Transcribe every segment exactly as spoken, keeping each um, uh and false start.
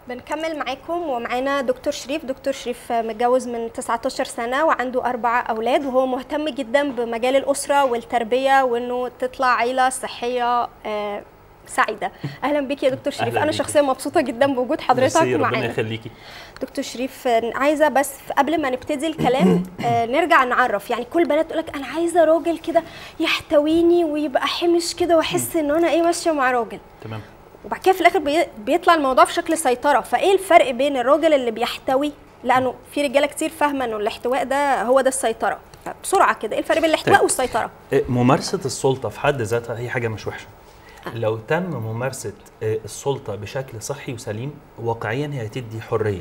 بنكمل معاكم ومعانا دكتور شريف. دكتور شريف متجوز من تسعتاشر سنة وعنده أربعة أولاد، وهو مهتم جدا بمجال الأسرة والتربية وإنه تطلع عيلة صحية آه سعيدة. أهلا بك يا دكتور شريف. أنا شخصيا مبسوطة جدا بوجود حضرتك معانا. ربنا يخليكي. دكتور شريف، عايزة بس قبل ما نبتدي الكلام آه نرجع نعرف، يعني كل بنات تقول لك أنا عايزة راجل كده يحتويني ويبقى حمش كده وأحس إن أنا إيه ماشية مع راجل. تمام. وبعد كده في الاخر بيطلع الموضوع في شكل سيطره. فايه الفرق بين الراجل اللي بيحتوي، لانه في رجاله كتير فاهمه انه الاحتواء ده هو ده السيطره، بسرعه كده ايه الفرق بين الاحتواء والسيطره؟ ممارسه السلطه في حد ذاتها هي حاجه مش وحشه. آه. لو تم ممارسه السلطه بشكل صحي وسليم واقعيا هي هتدي حريه.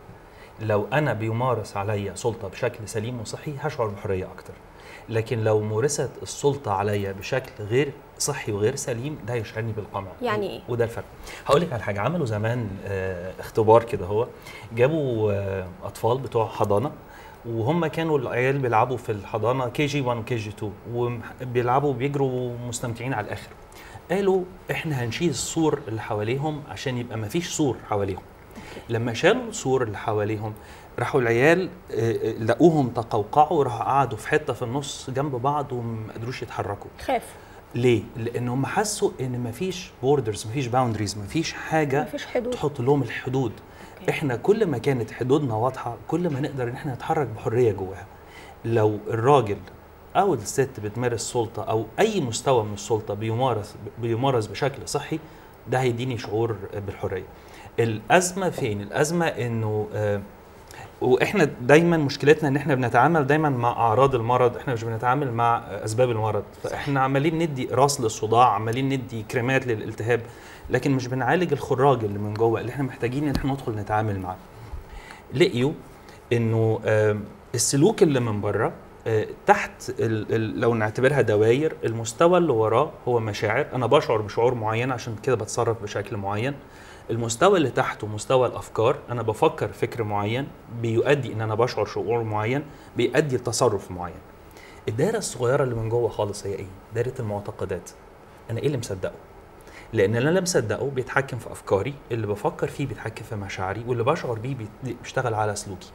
لو انا بيمارس عليا سلطه بشكل سليم وصحي هشعر بحريه اكتر. لكن لو مورست السلطه عليا بشكل غير صحي وغير سليم ده يشعرني بالقمع. يعني ايه؟ وده الفرق. هقول لك على حاجه. عملوا زمان اه اختبار كده، هو جابوا اه اطفال بتوع حضانه، وهم كانوا العيال بيلعبوا في الحضانه كي جي واحد وكي جي اتنين، وبيلعبوا وبيجروا مستمتعين على الاخر. قالوا احنا هنشيل السور اللي حواليهم عشان يبقى ما فيش سور حواليهم. لما شالوا السور اللي حواليهم راحوا العيال لقوهم تقوقعوا، راحوا قعدوا في حته في النص جنب بعض وما قدروش يتحركوا. خافوا. ليه؟ لانهم حسوا ان مفيش بوردرز، مفيش باوندريز، مفيش حاجه مفيش حدود تحط لهم الحدود. أوكي. احنا كل ما كانت حدودنا واضحه كل ما نقدر ان احنا نتحرك بحريه جواها. لو الراجل او الست بتمارس سلطه او اي مستوى من السلطه بيمارس بيمارس بشكل صحي، ده هيديني شعور بالحريه. الازمه فين؟ الازمه انه آه واحنا دايما مشكلتنا ان احنا بنتعامل دايما مع اعراض المرض، احنا مش بنتعامل مع اسباب المرض. فاحنا عمالين ندي راس للصداع، عمالين ندي كريمات للالتهاب، لكن مش بنعالج الخراج اللي من جوه اللي احنا محتاجين ان احنا ندخل نتعامل معاه. لقيوا انه السلوك اللي من بره تحت لو نعتبرها دواير، المستوى اللي وراه هو مشاعر، انا بشعر بشعور معين عشان كده بتصرف بشكل معين. المستوى اللي تحته مستوى الافكار، انا بفكر فكر معين بيؤدي ان انا بشعر شعور معين بيؤدي لتصرف معين. الدائره الصغيره اللي من جوه خالص هي ايه؟ دائره المعتقدات. انا ايه اللي مصدقه؟ لان اللي انا مصدقه بيتحكم في افكاري، اللي بفكر فيه بيتحكم في مشاعري، واللي بشعر بيه بيشتغل على سلوكي.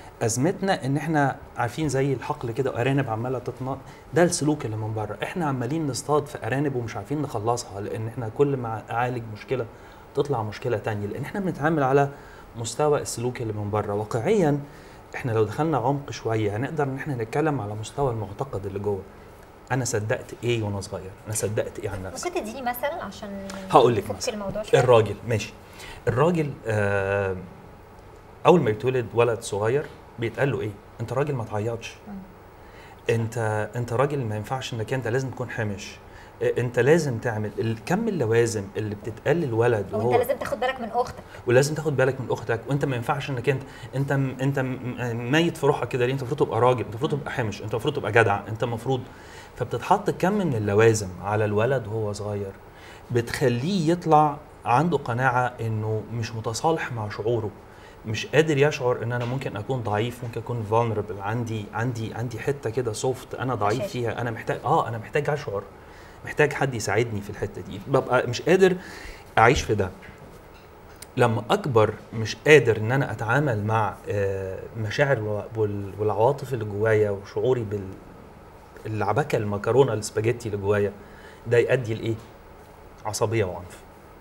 ازمتنا ان احنا عارفين زي الحقل كده وارانب عماله تطنق، ده السلوك اللي من بره. احنا عمالين نصطاد في ارانب ومش عارفين نخلصها، لان احنا كل ما اعالج مشكله تطلع مشكله تانية، لان احنا بنتعامل على مستوى السلوك اللي من بره. واقعيا احنا لو دخلنا عمق شويه هنقدر ان احنا نتكلم على مستوى المعتقد اللي جوه. انا صدقت ايه وانا صغير؟ انا صدقت ايه عن نفسي؟ ممكن تديني مثل عشان هقول لك مثلا الموضوع شويه. الراجل ماشي. الراجل آه اول ما يتولد ولد صغير بيتقال له ايه؟ انت راجل ما تعيطش. انت انت راجل ما ينفعش انك انت لازم تكون حامش. انت لازم تعمل الكم اللوازم اللي بتتقال للولد، وانت لازم تاخد بالك من اختك، ولازم تاخد بالك من اختك، وانت ما ينفعش انك انت انت انت ميت في روحك كده ليه؟ انت المفروض تبقى راجل، انت المفروض تبقى حامش، انت المفروض تبقى جدع، انت المفروض. فبتتحط كم من اللوازم على الولد وهو صغير بتخليه يطلع عنده قناعه انه مش متصالح مع شعوره، مش قادر يشعر ان انا ممكن اكون ضعيف، ممكن اكون vulnerable، عندي عندي عندي حته كده سوفت انا ضعيف فيها، انا محتاج اه انا محتاج اشعر، محتاج حد يساعدني في الحته دي، ببقى مش قادر اعيش في ده. لما اكبر مش قادر ان انا اتعامل مع مشاعر والعواطف اللي جوايا وشعوري بالعبكه المكرونه السباجيتي اللي جوايا، ده يؤدي لايه؟ عصبيه وعنف.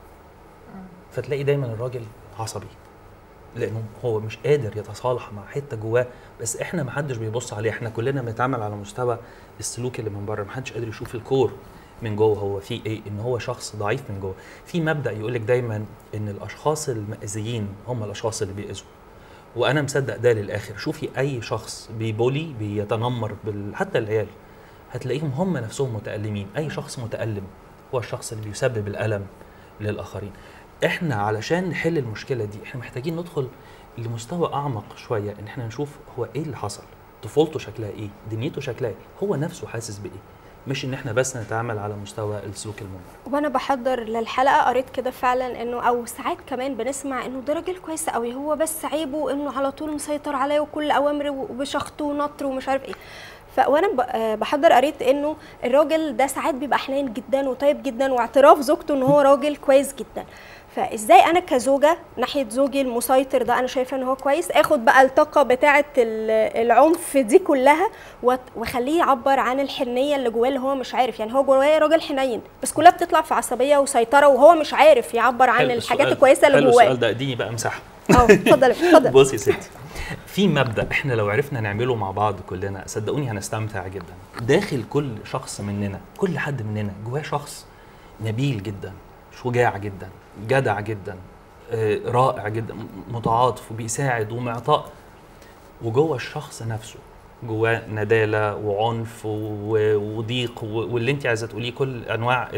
فتلاقي دايما الراجل عصبي لانه هو مش قادر يتصالح مع حته جواه، بس احنا ما حدش بيبص عليه، احنا كلنا بنتعامل على مستوى السلوك اللي من بره، ما حدش قادر يشوف الكور من جوه هو في ايه، ان هو شخص ضعيف من جوه. في مبدا يقول لك دايما ان الاشخاص المأذيين هم الاشخاص اللي بيأذوا، وانا مصدق ده للاخر. شوفي اي شخص بيبولي بيتنمر بال... حتى العيال هتلاقيهم هم نفسهم متألمين. اي شخص متألم هو الشخص اللي بيسبب الألم للآخرين. احنا علشان نحل المشكله دي احنا محتاجين ندخل لمستوى اعمق شويه، ان احنا نشوف هو ايه اللي حصل، طفولته شكلها ايه، دنيته شكلها ايه، هو نفسه حاسس بايه، مش ان احنا بس نتعامل على مستوى السلوك المنبر. وانا بحضر للحلقه قريت كده فعلا انه او ساعات كمان بنسمع انه ده راجل كويس قوي، هو بس عيبه انه على طول مسيطر عليا وكل اوامره وبشخط ونطر ومش عارف ايه. وانا بحضر قريت انه الراجل ده ساعات بيبقى حنين جدا وطيب جدا، واعتراف زوجته ان هو راجل كويس جدا. فازاي انا كزوجه ناحيه زوجي المسيطر ده انا شايفه ان هو كويس، اخد بقى الطاقه بتاعه العنف دي كلها واخليه يعبر عن الحنيه اللي جواه اللي هو مش عارف. يعني هو جواه راجل حنين بس كلها بتطلع في عصبيه وسيطره وهو مش عارف يعبر عن الحاجات الكويسه اللي جواه. حلو السؤال ده، اديني بقى مساحه. اه اتفضل اتفضل. بصي يا ستي، في مبدأ احنا لو عرفنا نعمله مع بعض كلنا صدقوني هنستمتع جدا. داخل كل شخص مننا، كل حد مننا جواه شخص نبيل جدا، شجاع جدا، جدع جدا، آه، رائع جدا، متعاطف وبيساعد ومعطاء. وجوه الشخص نفسه جواه ندالة وعنف وضيق واللي انت عايزه تقوليه، كل انواع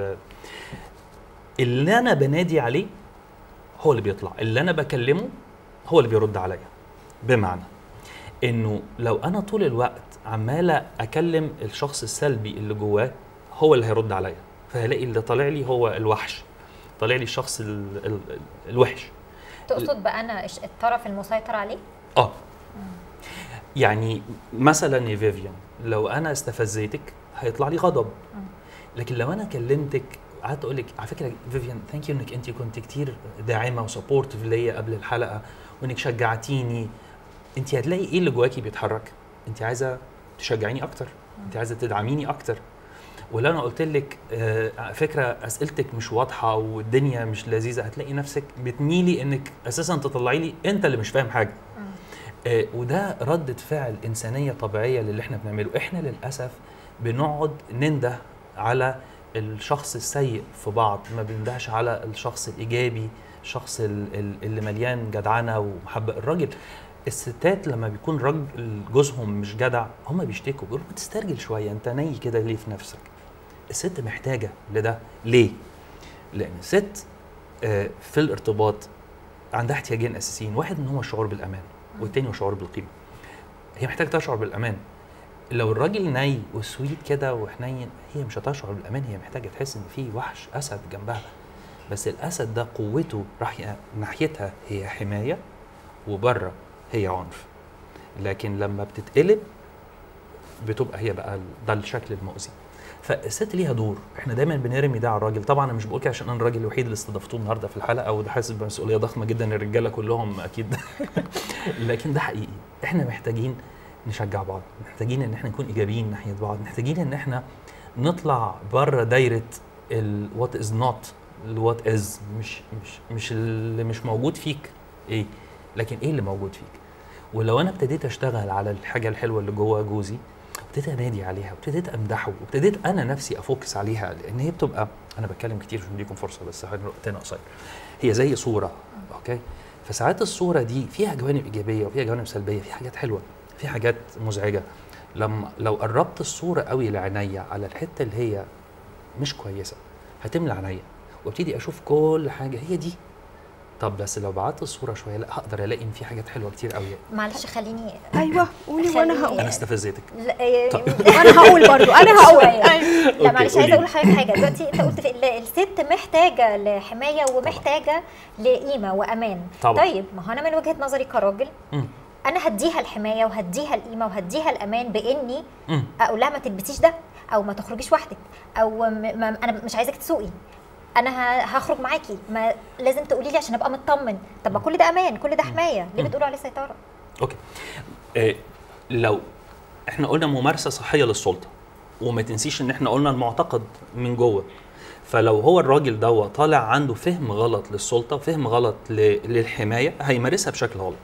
اللي انا بنادي عليه هو اللي بيطلع، اللي انا بكلمه هو اللي بيرد عليا. بمعنى انه لو انا طول الوقت عماله اكلم الشخص السلبي اللي جواه هو اللي هيرد عليا، فهلاقي اللي طالع لي هو الوحش، طالع لي الشخص ال ال الوحش. تقصد بقى انا الطرف المسيطر عليه؟ اه يعني مثلا يا فيفيان، لو انا استفزيتك هيطلع لي غضب، لكن لو انا كلمتك قعدت اقول لك على فكره فيفيان ثانك يو انك انت كنت كتير داعمه وسبورتيف ليا قبل الحلقه وانك شجعتيني، انت هتلاقي ايه اللي جواكي بيتحرك؟ انت عايزه تشجعيني اكتر، انت عايزه تدعميني اكتر. ولو انا قلت لك آه على فكره اسئلتك مش واضحه والدنيا مش لذيذه، هتلاقي نفسك بتميلي انك اساسا تطلعي لي انت اللي مش فاهم حاجه. آه وده ردة فعل انسانيه طبيعيه للي احنا بنعمله. احنا للاسف بنقعد ننده على الشخص السيء في بعض، ما بندهش على الشخص الايجابي، الشخص اللي مليان جدعنه ومحبه. الراجل الستات لما بيكون راجل جوزهم مش جدع هم بيشتكوا، بيقولوا بتسترجل شويه، انت ني كده ليه في نفسك؟ الست محتاجه لده. ليه؟ لان الست في الارتباط عندها احتياجين اساسيين، واحد ان هو الشعور بالامان والتاني هو الشعور بالقيمه. هي محتاجه تشعر بالامان. لو الراجل ني وسويت كده وحنين هي مش هتشعر بالامان، هي محتاجه تحس ان في وحش اسد جنبها. بس الاسد ده قوته راح ناحيتها هي حمايه وبره هي عنف. لكن لما بتتقلب بتبقى هي بقى ده الشكل المؤذي. فالست ليها دور، احنا دايما بنرمي ده على الراجل. طبعا انا مش بقول كده عشان انا الراجل الوحيد اللي استضفتوه النهارده في الحلقه وده حاسس بمسؤوليه ضخمه جدا، الرجاله كلهم اكيد لكن ده حقيقي. احنا محتاجين نشجع بعض، محتاجين ان احنا نكون ايجابيين ناحيه بعض، محتاجين ان احنا نطلع بره دايره الوات از نوت الوات از، مش مش مش اللي مش موجود فيك ايه، لكن ايه اللي موجود فيك. ولو انا ابتديت اشتغل على الحاجه الحلوه اللي جوه جوزي، ابتديت انادي عليها وابتديت امدحه وابتديت انا نفسي افوكس عليها، لان هي بتبقى، انا بتكلم كتير عشان اديكم فرصه بس وقتنا قصير، هي زي صوره اوكي. فساعات الصوره دي فيها جوانب ايجابيه وفيها جوانب سلبيه، في حاجات حلوه في حاجات مزعجه. لما لو قربت الصوره قوي لعينيا على الحته اللي هي مش كويسه هتملى عينيا وابتدي اشوف كل حاجه هي دي. طب بس لو بعت الصوره شويه لا هقدر الاقي ان في حاجات حلوه كتير قوي. معلش خليني ايوه قولي وانا هقول. انا استفزيتك. انا هقول برضو انا هقول. لا معلش عايزه اقول لحضرتك حاجه. دلوقتي انت قلت في الست محتاجه لحمايه ومحتاجه لقيمه وامان. طبعا. طيب ما هو انا من وجهه نظري كراجل م. انا هديها الحمايه وهديها القيمه وهديها الامان باني م. اقول لها ما تلبسيش ده او ما تخرجيش وحدك او انا مش عايزاك تسوقي، انا هخرج معاكي، ما لازم تقولي لي عشان ابقى مطمن. طب ما كل ده امان، كل ده حمايه، ليه بتقولوا عليه سيطره؟ اوكي. إيه لو احنا قلنا ممارسه صحيه للسلطه، وما تنسيش ان احنا قلنا المعتقد من جوه، فلو هو الراجل ده طالع عنده فهم غلط للسلطه وفهم غلط للحمايه هيمارسها بشكل غلط.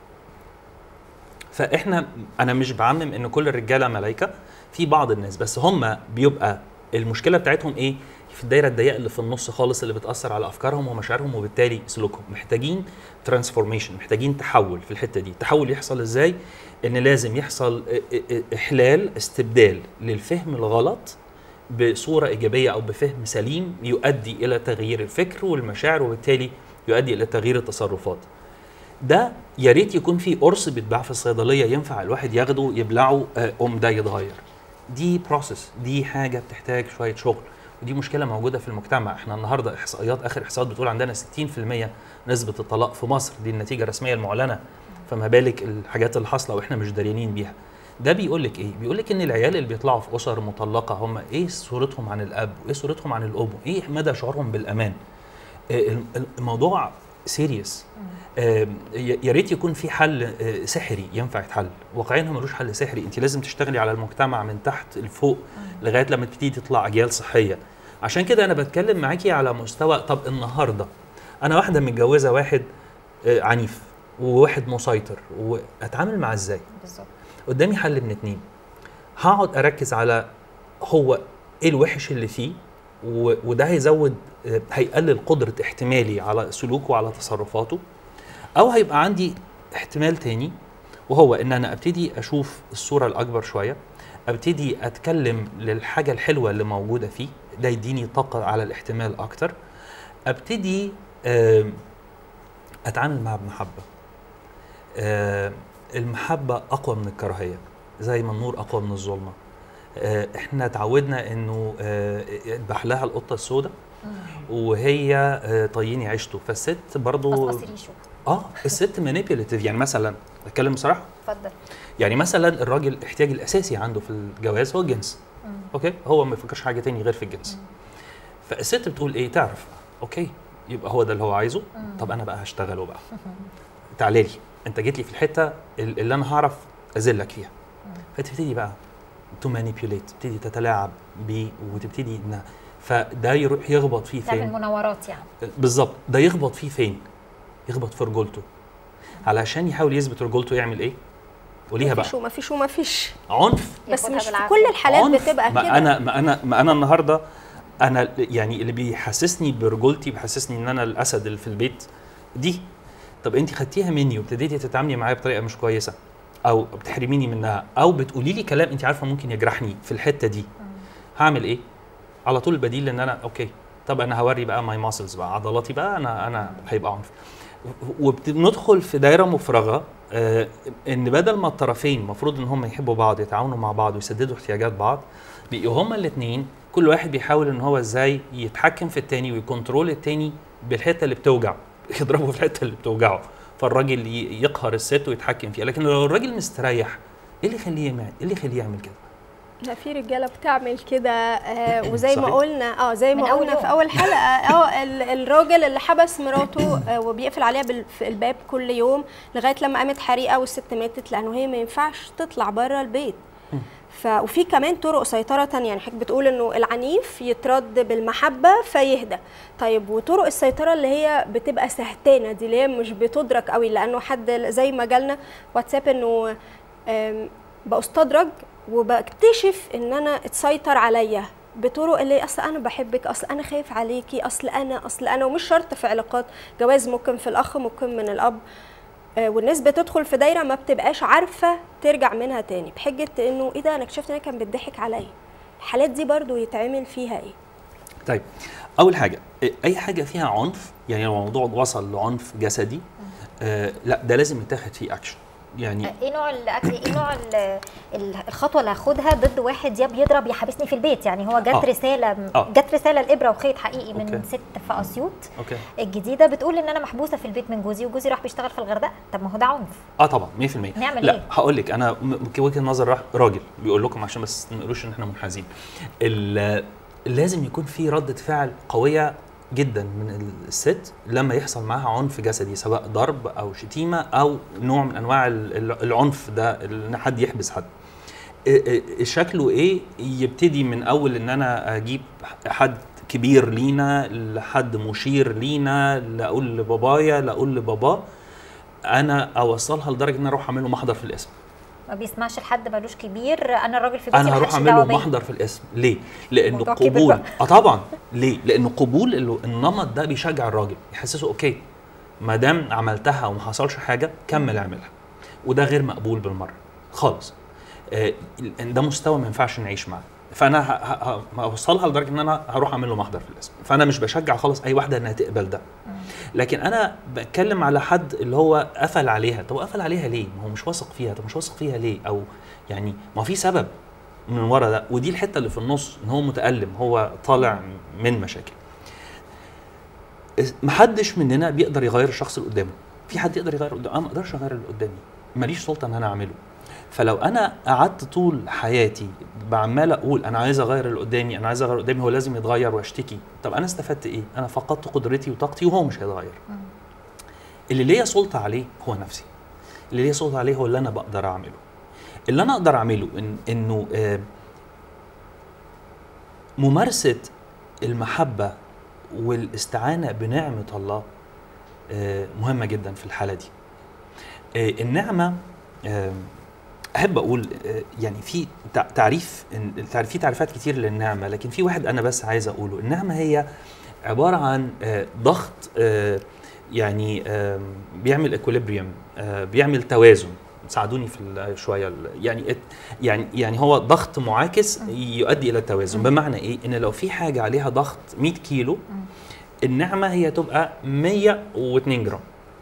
فاحنا انا مش بعمم ان كل الرجاله ملائكه، في بعض الناس بس هم بيبقى المشكله بتاعتهم ايه؟ في الدايره الضيقه اللي في النص خالص اللي بتاثر على افكارهم ومشاعرهم وبالتالي سلوكهم. محتاجين ترانسفورميشن، محتاجين تحول في الحته دي. تحول يحصل ازاي؟ ان لازم يحصل احلال استبدال للفهم الغلط بصوره ايجابيه او بفهم سليم يؤدي الى تغيير الفكر والمشاعر وبالتالي يؤدي الى تغيير التصرفات. ده يا ريت يكون في قرص بيتباع في الصيدليه ينفع الواحد ياخده يبلعه قوم ده يتغير. دي بروسيس، دي حاجه بتحتاج شويه شغل، ودي مشكله موجوده في المجتمع. احنا النهارده احصائيات اخر احصائيات بتقول عندنا ستين في المية نسبه الطلاق في مصر، دي النتيجه الرسميه المعلنه، فما بالك الحاجات اللي حاصله واحنا مش داريانين بيها. ده بيقول لك ايه؟ بيقول لك ان العيال اللي بيطلعوا في اسر مطلقه هم ايه صورتهم عن الاب وايه صورتهم عن الام وايه مدى شعورهم بالامان. الموضوع سيريس. يا ريت يكون في حل سحري ينفع يتحل، واقعيا هو ملوش حل سحري. انت لازم تشتغلي على المجتمع من تحت لفوق لغايه لما تبتدي تطلع اجيال صحيه. عشان كده انا بتكلم معاكي على مستوى، طب النهارده انا واحده متجوزه واحد عنيف وواحد مسيطر، واتعامل معاه ازاي؟ بالظبط. قدامي حل من اتنين، هقعد اركز على هو ايه الوحش اللي فيه، وده هيزود هيقلل قدره احتمالي على سلوكه وعلى تصرفاته، او هيبقى عندي احتمال تاني وهو ان انا ابتدي اشوف الصوره الاكبر شويه، ابتدي اتكلم للحاجه الحلوه اللي موجوده فيه، ده يديني طاقه على الاحتمال اكتر، ابتدي اتعامل معاه بمحبه. المحبه اقوى من الكراهيه، زي ما النور اقوى من الظلمه. احنا اتعودنا انه اذبح لها القطه السوداء وهي طيني عيشته، فالست برضو اه الست مانيبيوليتيف. يعني مثلا اتكلم بصراحه، اتفضل. يعني مثلا الراجل الاحتياج الاساسي عنده في الجواز هو الجنس. مم. اوكي، هو ما يفكرش حاجه تاني غير في الجنس. مم. فالست بتقول ايه؟ تعرف اوكي يبقى هو ده اللي هو عايزه. مم. طب انا بقى هشتغله بقى. تعالى لي، انت جيت لي في الحته اللي انا هعرف اذلك فيها. فتبتدي بقى تو مانيبيوليت، تبتدي تتلاعب بيه وتبتدي انها، فده يروح يخبط فيه فين؟ تعمل مناورات يعني. بالظبط. ده يخبط فيه فين؟ يخبط في رجولته. علشان يحاول يثبت رجولته يعمل ايه؟ وليها بقى ما فيش وما فيش عنف. بس مش في كل الحالات بتبقى كده. ما انا ما انا ما انا النهارده انا يعني اللي بيحسسني برجولتي، بيحسسني ان انا الاسد اللي في البيت دي. طب انت خدتيها مني وابتديتي تتعاملي معايا بطريقه مش كويسه، او بتحرميني منها، او بتقولي لي كلام انت عارفه ممكن يجرحني في الحته دي، هعمل ايه؟ على طول البديل ان انا اوكي طب انا هوري بقى ماي ماسلز بقى، عضلاتي بقى، انا انا هيبقى عنف. وبندخل في دايره مفرغه، آه ان بدل ما الطرفين المفروض ان هم يحبوا بعض، يتعاونوا مع بعض ويسددوا احتياجات بعض، بيبقوا هما الاثنين كل واحد بيحاول ان هو ازاي يتحكم في الثاني ويكنترول الثاني بالحته اللي بتوجع، يضربه في الحته اللي بتوجعه، فالراجل يقهر الست ويتحكم فيها. لكن لو الراجل مستريح، ايه اللي يخليه يعمل ايه اللي يخليه يعمل كده؟ لا، في رجاله بتعمل كده. آه وزي ما قلنا اه زي ما قلنا في اول حلقه، اه الراجل اللي حبس مراته آه وبيقفل عليها الباب كل يوم لغايه لما قامت حريقه والست ماتت، لانه هي ما ينفعش تطلع بره البيت. ف وفي كمان طرق سيطره ثانيه، يعني حضرتك بتقول انه العنيف يترد بالمحبه فيهدى. طيب وطرق السيطره اللي هي بتبقى سهتانه دي، اللي هي مش بتدرك قوي، لانه حد زي ما جالنا واتساب انه بستدرج وبكتشف ان انا اتسيطر عليا بطرق اللي اصل انا بحبك، اصل انا خايف عليكي، اصل انا اصل انا ومش شرط في علاقات جواز، ممكن في الاخ، ممكن من الاب. آه والناس بتدخل في دايره ما بتبقاش عارفه ترجع منها تاني بحجه انه ايه ده، انا اكتشفت ان كان بيضحك عليا. الحالات دي برضو يتعمل فيها ايه؟ طيب اول حاجه، اي حاجه فيها عنف، يعني لو الموضوع وصل لعنف جسدي، آه لا ده لازم يتاخد فيه اكشن. يعني ايه نوع الاكل، ايه نوع الخطوه اللي هاخدها ضد واحد يا بيضرب يا حابسني في البيت؟ يعني هو جت آه. رساله آه. جت رساله الابره وخيط حقيقي من أوكي. ست في اسيوط الجديده بتقول ان انا محبوسه في البيت من جوزي، وجوزي راح بيشتغل في الغردقه. طب ما هو ده عنف. اه طبعا مية في المية. نعمل لا ايه؟ هقول لك انا وجهه نظر راجل بيقول لكم عشان بس ما نقولوش ان احنا منحازين. لازم يكون في رده فعل قويه جدا من الست لما يحصل معاها عنف جسدي، سواء ضرب او شتيمه او نوع من انواع العنف ده، ان حد يحبس حد. شكله ايه؟ يبتدي من اول ان انا اجيب حد كبير لينا، لحد مشير لينا، لا اقول لبابايا لا اقول لبابا، انا اوصلها لدرجه ان انا اروح اعمل له محضر في الاسم. ما بيسمعش لحد مالوش كبير، انا الراجل في بيتي انا هروح اعمل له محضر في الاسم. ليه؟ لانه قبول. اه طبعا ليه؟ لانه قبول النمط ده بيشجع الراجل، يحسسه اوكي ما دام عملتها وما حصلش حاجه كمل اعملها، وده غير مقبول بالمره خالص. آه ده مستوى ما ينفعش نعيش معاه. فانا هوصلها لدرجه ان انا هروح اعمل له محضر في الاسم. فانا مش بشجع خالص اي واحده انها تقبل ده، لكن انا بتكلم على حد اللي هو قفل عليها. طب قفل عليها ليه؟ ما هو مش واثق فيها. طب مش واثق فيها ليه؟ او يعني ما في سبب من ورا ده، ودي الحته اللي في النص، ان هو متألم، هو طالع من مشاكل. محدش مننا بيقدر يغير الشخص اللي قدامه. في حد يقدر يغير قدامه؟ انا ما اقدرش اغير اللي قدامي، ماليش سلطه ان انا اعمله. فلو انا قعدت طول حياتي بعمال اقول انا عايز اغير اللي قدامي، انا عايز اغير اللي قدامي، هو لازم يتغير واشتكي، طب انا استفدت ايه؟ انا فقدت قدرتي وطاقتي وهو مش هيتغير. اللي ليا سلطه عليه هو نفسي، اللي ليا سلطه عليه هو اللي انا بقدر اعمله. اللي انا اقدر اعمله إن انه آه ممارسه المحبه والاستعانه بنعمه الله آه مهمه جدا في الحاله دي. آه النعمه آه احب اقول آه يعني في تعريف، في تعريفات كتير للنعمه، لكن في واحد انا بس عايز اقوله. النعمه هي عباره عن آه ضغط آه يعني آه بيعمل اكوليبريم، آه بيعمل توازن. ساعدوني في شويه يعني يعني يعني هو ضغط معاكس يؤدي الى التوازن. بمعنى ايه؟ ان لو في حاجه عليها ضغط مية كيلو، النعمه هي تبقى مية واتنين جرام.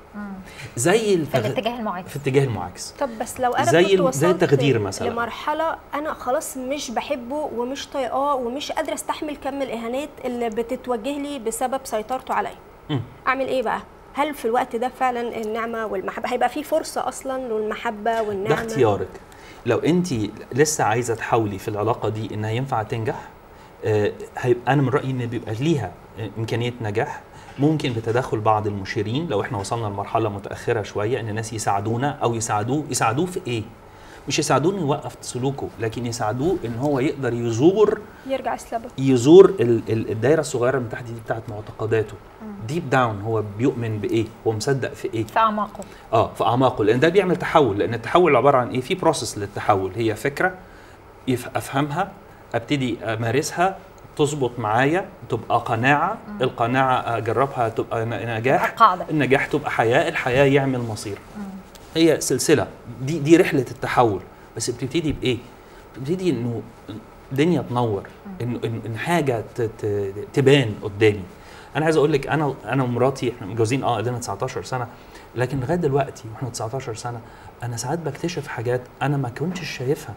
زي التغ... في الاتجاه المعاكس، في الاتجاه المعاكس. طب بس لو انا زي كنت وصلت زي التخدير مثلا لمرحله انا خلاص مش بحبه ومش طايقاه ومش قادره استحمل كم الاهانات اللي بتتوجه لي بسبب سيطرته عليا، اعمل ايه بقى؟ هل في الوقت ده فعلا النعمه والمحبه هيبقى في فرصه اصلا للمحبه والنعمه؟ ده اختيارك. لو انت لسه عايزه تحاولي في العلاقه دي انها ينفع تنجح، آه هيبقى انا من رايي ان بيبقى ليها امكانيه نجاح، ممكن بتدخل بعض المشيرين لو احنا وصلنا لمرحله متاخره شويه، ان الناس يساعدونا او يساعدوه يساعدوه في ايه؟ مش يساعدوه انه يوقف سلوكه، لكن يساعدوه ان هو يقدر يزور يرجع يسلبه، يزور الدايره الصغيره من تحت دي بتاعت معتقداته. ديب داون هو بيؤمن بايه؟ هو مصدق في ايه؟ في اعماقه. اه في اعماقه، لان ده بيعمل تحول. لان التحول عباره عن ايه؟ في بروسس للتحول، هي فكره افهمها، ابتدي امارسها، تظبط معايا، تبقى قناعه، مم. القناعه اجربها تبقى نجاح، قاعدة. النجاح تبقى حياه، الحياه يعمل مصير. مم. هي سلسله، دي دي رحله التحول. بس بتبتدي بايه؟ بتبتدي انه الدنيا تنور، انه ان حاجه تبان قدامي. انا عايز اقول لك، انا انا ومراتي احنا متجوزين اه لنا تسعتاشر سنه، لكن لغايه دلوقتي واحنا تسعتاشر سنه انا ساعات بكتشف حاجات انا ما كنتش شايفها،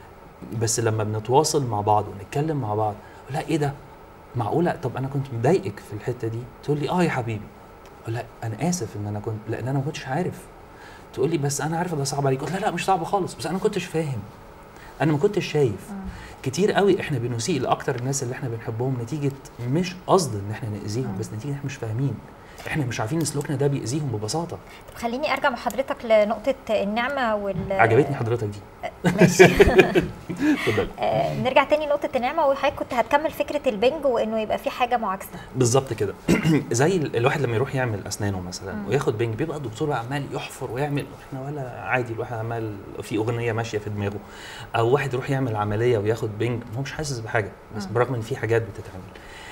بس لما بنتواصل مع بعض ونتكلم مع بعض، لا ايه ده؟ معقوله؟ طب انا كنت مضايقك في الحته دي. تقول لي اه يا حبيبي. لا انا اسف ان انا كنت، لان انا ما كنتش عارف. تقول لي بس انا عارفه ده صعب عليك. قلت لا لا مش صعب خالص، بس انا ما كنتش فاهم، انا ما كنتش شايف. كتير قوي احنا بنسيء لاكتر الناس اللي احنا بنحبهم نتيجه مش قصد ان احنا ناذيهم، بس نتيجه احنا مش فاهمين، احنا مش عارفين سلوكنا ده بيأذيهم ببساطه. طب خليني ارجع مع حضرتك لنقطه النعمه وال عجبتني حضرتك دي. ماشي. اتفضل. آه نرجع تاني لنقطه النعمه، وحضرتك كنت هتكمل فكره البنج وانه يبقى في حاجه معاكسه. بالظبط كده. زي الواحد لما يروح يعمل اسنانه مثلا م. وياخد بنج، بيبقى الدكتور بقى عمال يحفر ويعمل، احنا ولا عادي، الواحد عمال في اغنيه ماشيه في دماغه. او واحد يروح يعمل عمليه وياخد بنج، هو مش حاسس بحاجه، بس م. برغم ان في حاجات بتتعمل.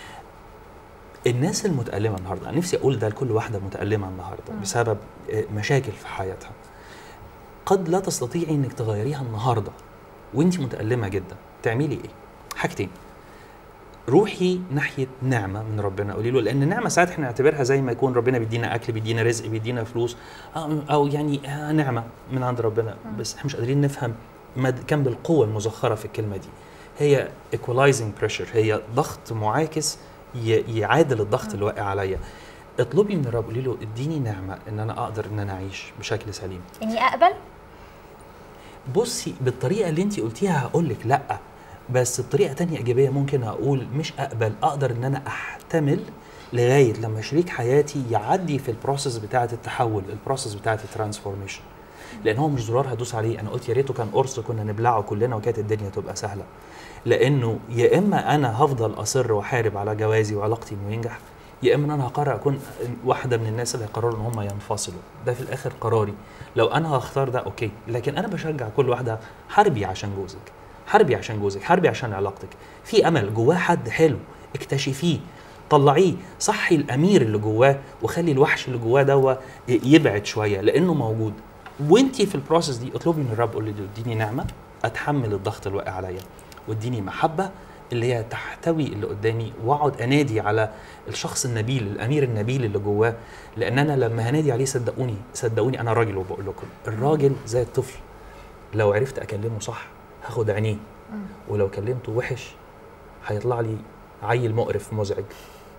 الناس المتألمة النهارده، أنا نفسي أقول ده لكل واحدة متألمة النهارده م. بسبب مشاكل في حياتها، قد لا تستطيعي إنك تغيريها النهارده وأنت متألمة جدا. تعملي إيه؟ حاجتين. روحي ناحية نعمة من ربنا، قولي له، لأن النعمة ساعات إحنا نعتبرها زي ما يكون ربنا بيدينا أكل، بيدينا رزق، بيدينا فلوس، أو يعني نعمة من عند ربنا، بس إحنا مش قادرين نفهم كم بالقوة المزخرة في الكلمة دي. هي equalizing pressure، هي ضغط معاكس يعادل الضغط اللي واقع عليا. اطلبي من الرب، قولي له اديني نعمه ان انا اقدر ان انا اعيش بشكل سليم. اني اقبل؟ بصي، بالطريقه اللي انت قلتيها هقول لك لا، بس بطريقه تانية ايجابيه ممكن اقول مش اقبل، اقدر ان انا احتمل لغايه لما شريك حياتي يعدي في البروسيس بتاعه التحول، البروسيس بتاعه الترانسفورميشن. لان هو مش زرار هدوس عليه. انا قلت يا ريته كان قرص كنا نبلعه كلنا وكانت الدنيا تبقى سهله. لانه يا اما انا هفضل اصر واحارب على جوازي وعلاقتي انه ينجح، يا اما انا هقرر اكون واحده من الناس اللي هيقرروا ان هم ينفصلوا. ده في الاخر قراري. لو انا هختار ده اوكي، لكن انا بشجع كل واحده، حاربي عشان جوزك، حاربي عشان جوزك، حاربي عشان علاقتك. في امل جواه، حد حلو، اكتشفيه، طلعيه، صحي الامير اللي جواه، وخلي الوحش اللي جواه ده يبعد شويه لانه موجود. وانتي في البروسيس دي اطلبي من الرب، قولي له اديني نعمه اتحمل الضغط الواقع عليا، واديني محبه اللي هي تحتوي اللي قدامي، واقعد انادي على الشخص النبيل، الامير النبيل اللي جواه. لان انا لما هنادي عليه، صدقوني صدقوني انا راجل وبقول لكم، الراجل زي الطفل، لو عرفت اكلمه صح هاخد عينيه، ولو كلمته وحش هيطلع لي عيل مقرف مزعج.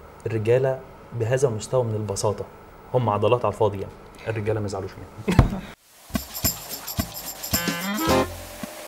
الرجاله بهذا المستوى من البساطه، هم عضلات على الفاضي يعني، الرجاله ما يزعلوش منها.